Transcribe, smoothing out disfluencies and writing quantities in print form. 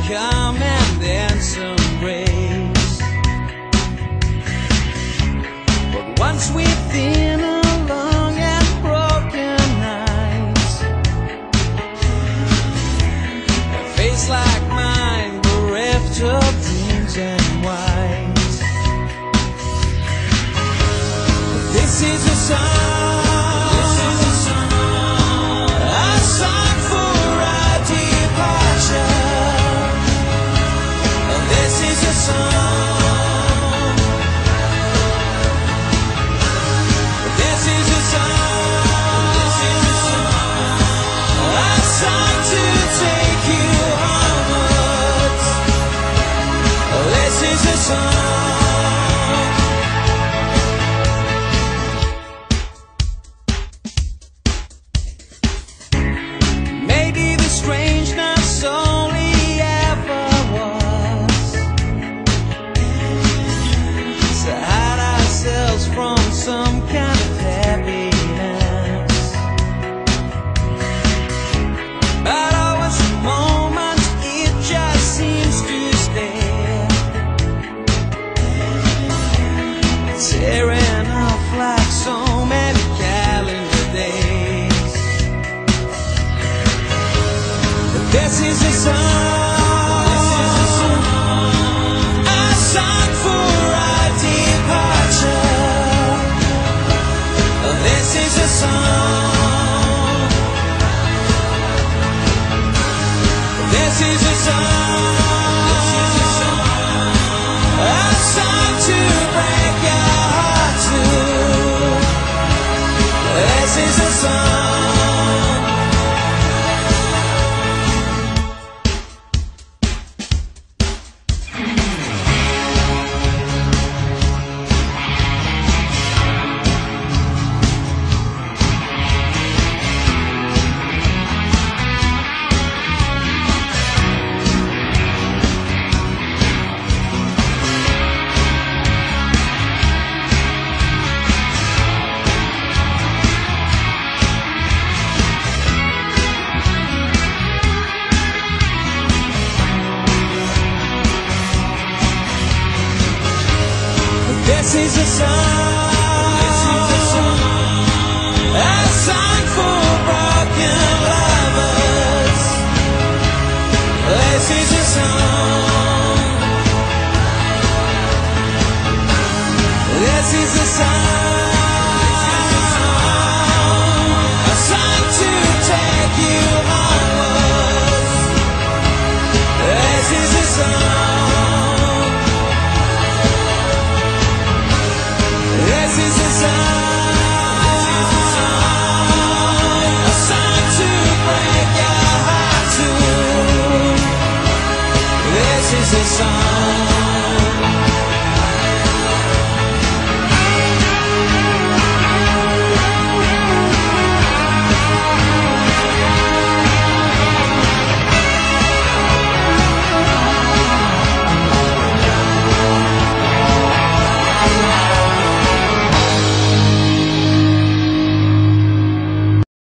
calm and then some grace. But once within a long and broken night, a face like mine, bereft of dreams and white. This is a song. Strangeness only ever was to hide ourselves from some kind of happiness. But always a moment it just seems to stay, tearing off like so many calendar days. This is a song, a song for our departure. This is a song, this is a song, a song to break your heart to. This is a song. This is a song.